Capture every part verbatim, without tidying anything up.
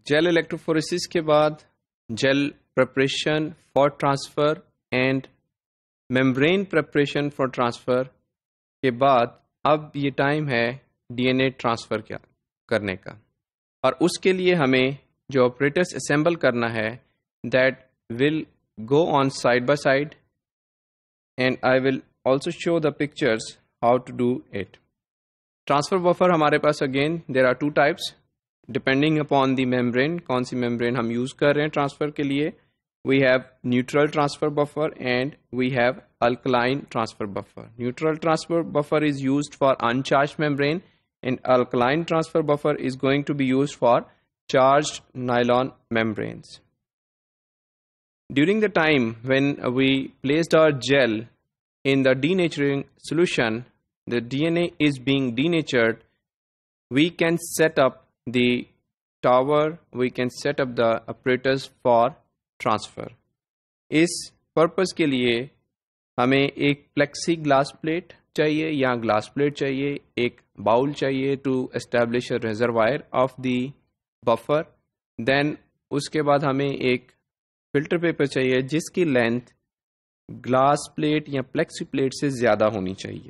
Jail electrophoresis के बाद gel preparation for transfer and membrane preparation for transfer के बाद अब ये टाइम है डीएनए ट्रांसफ़र क्या करने का, और उसके लिए हमें जो ऑपरेटर्स असेंबल करना है that will go on side by side, and I will also show the pictures how to do it. Transfer buffer हमारे पास again there are two types depending upon the membrane, कौन सी membrane हम use कर रहे हैं transfer के लिए। We have neutral transfer buffer and we have alkaline transfer buffer. Neutral transfer buffer is used for uncharged membrane and alkaline transfer buffer is going to be used for charged nylon membranes. During the time when we placed our gel in the denaturing solution, the D N A is being denatured, we can set up the tower, we can set up the apparatus for transfer. इस purpose के लिए हमें एक plexi glass plate चाहिए या glass plate चाहिए, एक bowl चाहिए to establish a reservoir of the buffer. Then उसके बाद हमें एक फिल्टर पेपर चाहिए जिसकी लेंथ ग्लास प्लेट या प्लेक्सी प्लेट से ज़्यादा होनी चाहिए।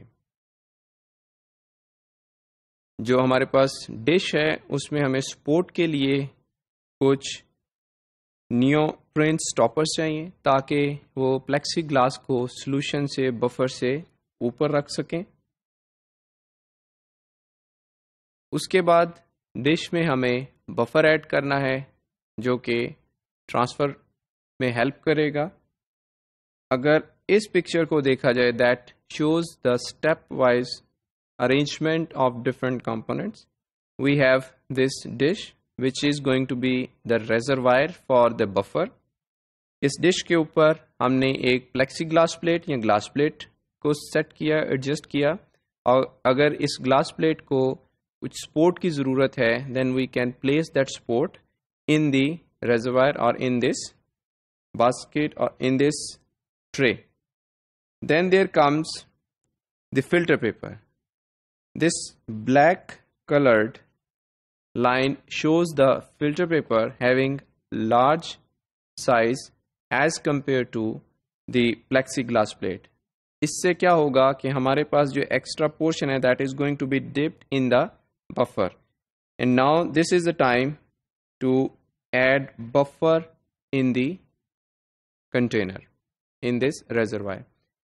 जो हमारे पास डिश है उसमें हमें सपोर्ट के लिए कुछ नियोप्रिन स्टॉपर्स चाहिए ताकि वो प्लेक्सी ग्लास को सॉल्यूशन से बफर से ऊपर रख सकें। उसके बाद डिश में हमें बफर ऐड करना है जो कि ट्रांसफ़र में हेल्प करेगा। अगर इस पिक्चर को देखा जाए that shows the stepwise arrangement of different components. We have this dish which is going to be the reservoir for the buffer. इस डिश के ऊपर हमने एक प्लेक्सी ग्लास प्लेट या ग्लास प्लेट को सेट किया, एडजस्ट किया, और अगर इस ग्लास प्लेट को कुछ सपोर्ट की ज़रूरत है then we can place that support in the reservoir और इन दिस बास्केट और in this tray. Then there comes the filter paper. This black colored line shows the filter paper having large size as compared to the plexiglass plate. इससे क्या होगा कि हमारे पास जो extra portion है that is going to be dipped in the buffer, and now this is the time to add buffer in the container in this reservoir.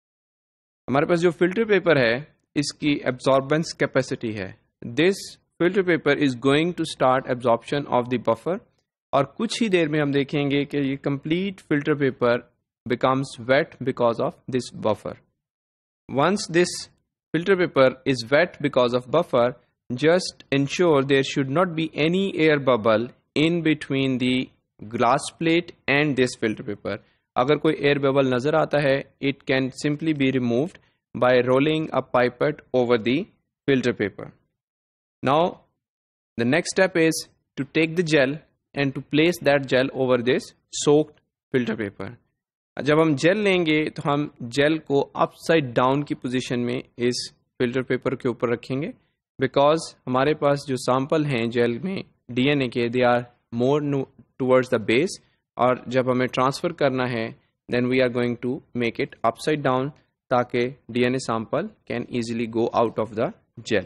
हमारे पास जो फिल्टर पेपर है इसकी एब्जॉर्बेंस कैपेसिटी है। This filter paper is going to start absorption of the buffer, और कुछ ही देर में हम देखेंगे कि ये complete filter paper becomes wet because of this buffer. Once this filter paper is wet because of buffer, just ensure there should not be any air bubble in between the glass plate and this filter paper. अगर कोई air bubble नजर आता है, it can simply be removed by rolling a pipette over the filter paper. Now, the next step is to take the gel and to place that gel over this soaked filter paper. जब हम jail लेंगे तो हम jail को upside down की position में इस filter paper के ऊपर रखेंगे, बिकॉज हमारे पास जो सैंपल हैं जेल में डीएनए के they are more towards the base, और जब हमें ट्रांसफ़र करना है then we are going to make it upside down ताकि DNA sample can easily go out of the gel.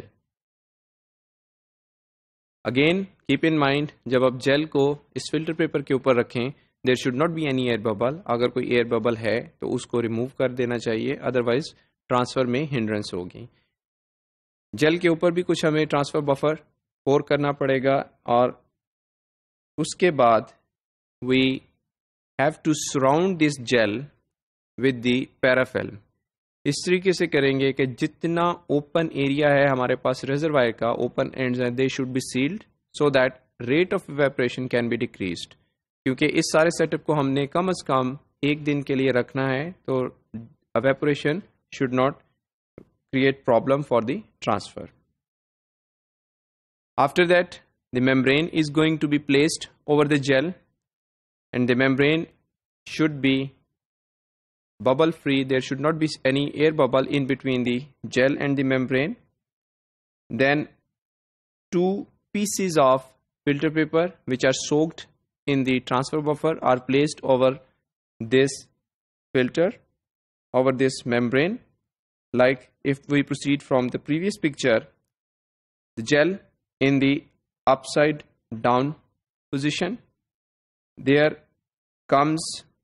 Again keep in mind जब आप जेल को इस फिल्टर पेपर के ऊपर रखें there should not be any air bubble. अगर कोई एयर बबल है तो उसको रिमूव कर देना चाहिए, अदरवाइज ट्रांसफ़र में हिंड्रेंस होगी। जेल के ऊपर भी कुछ हमें ट्रांसफ़र बफर पोर करना पड़ेगा, और उसके बाद we have to surround this gel with the parafilm. इस तरीके से करेंगे कि जितना ओपन एरिया है हमारे पास रिजर्वायर का, ओपन एंड्स हैं, they should be sealed so that rate of evaporation can be decreased. क्योंकि इस सारे सेटअप को हमने कम अज कम एक दिन के लिए रखना है, तो evaporation should not create problem for the transfer. After that, the membrane is going to be placed over the gel, and the membrane should be bubble free. There should not be any air bubble in between the gel and the membrane. Then two pieces of filter paper which are soaked in the transfer buffer are placed over this filter, over this membrane. Like if we proceed from the previous picture, the gel in the upside down position, there comes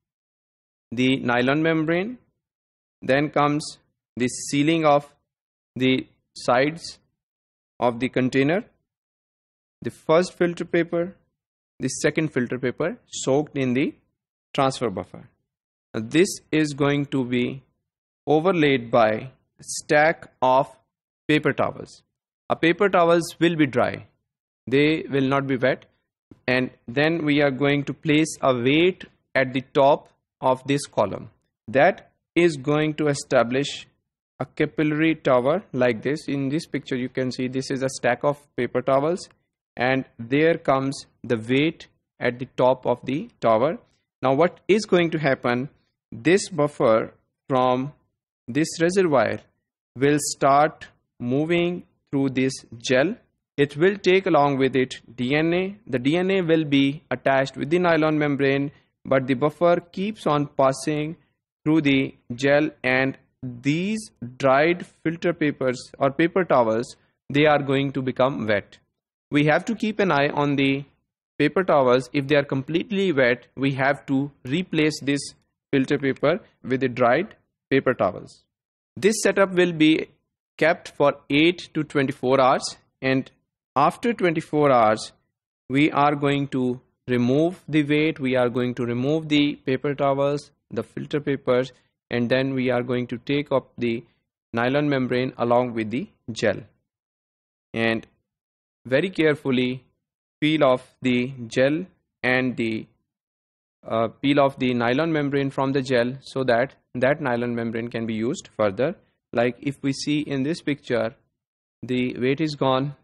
the nylon membrane, then comes the sealing of the sides of the container, the first filter paper, the second filter paper soaked in the transfer buffer. Now, this is going to be overlaid by a stack of paper towels. Our paper towels will be dry, they will not be wet, and then we are going to place a weight at the top of this column that is going to establish a capillary tower like this. In this picture you can see this is a stack of paper towels, and there comes the weight at the top of the tower. Now what is going to happen, this buffer from this reservoir will start moving through this gel. It will take along with it D N A. The D N A will be attached with the nylon membrane, but the buffer keeps on passing through the gel, and these dried filter papers or paper towels, they are going to become wet. We have to keep an eye on the paper towels. If they are completely wet, we have to replace this filter paper with the dried paper towels. This setup will be kept for eight to twenty-four hours, and after twenty-four hours we are going to remove the weight, we are going to remove the paper towels, the filter papers, and then we are going to take up the nylon membrane along with the gel and very carefully peel off the gel and the uh, peel off the nylon membrane from the gel so that that nylon membrane can be used further. Like if we see in this picture, the weight is gone,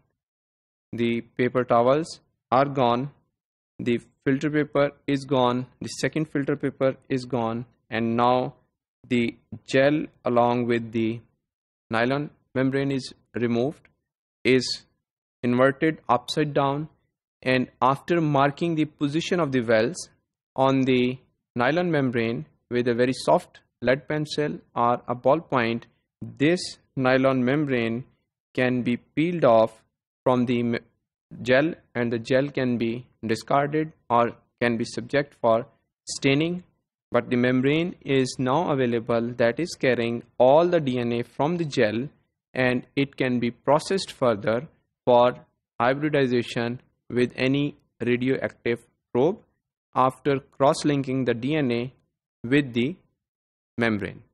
the paper towels are gone, the filter paper is gone, the second filter paper is gone, and now the gel along with the nylon membrane is removed, is inverted upside down, and after marking the position of the wells on the nylon membrane with a very soft lead pencil or a ballpoint, this nylon membrane can be peeled off from the gel, and the gel can be discarded or can be subject for staining. But the membrane is now available that is carrying all the D N A from the gel, and it can be processed further for hybridization with any radioactive probe after cross-linking the D N A with the membrane.